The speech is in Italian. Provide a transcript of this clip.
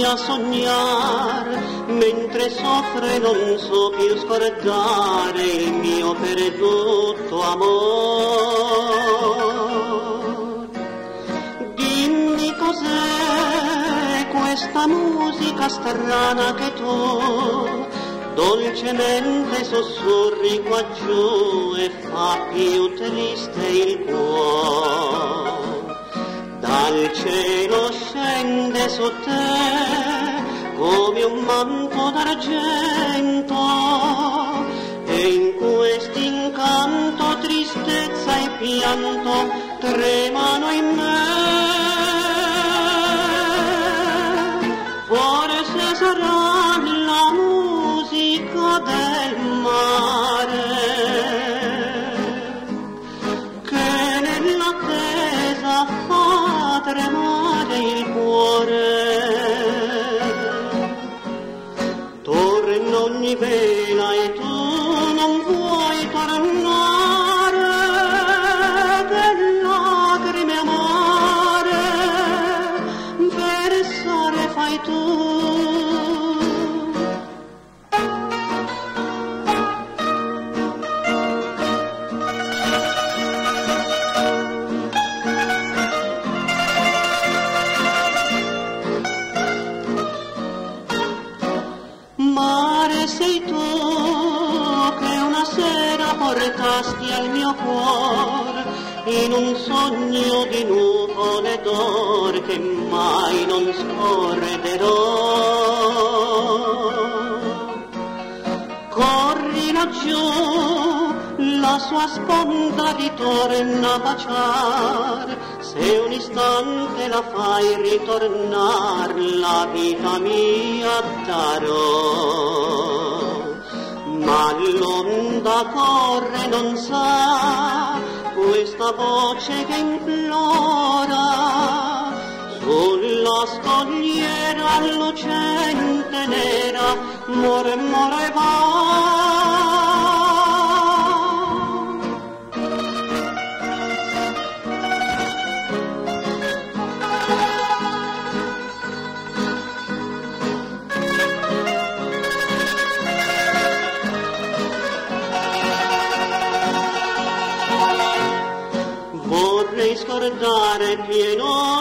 a sognar, mentre soffre non so più scordare il mio perduto amor. Dimmi cos'è questa musica strana che tu dolcemente sussurri qua giù e fa più triste il cuore. Dal cielo scende su te come un manto d'argento e in quest'incanto tristezza e pianto tremano in me. Forse sarà la musica del mare che nell'attesa fa tremare il cuore. Torna ogni vela e tu non vuoi tornare, che lacrime amare versare fai tu. Mare sei tu che una sera portasti al mio cuore in un sogno di nuvole d'or che mai non scorderò. Corri laggiù, la sua sponda ritorna a baciar, se un istante la fai ritornar, la vita mia darò. Ma l'onda corre, non sa, questa voce che implora, sulla scogliera lucente nera mormora e va. Vorrei scordare pieno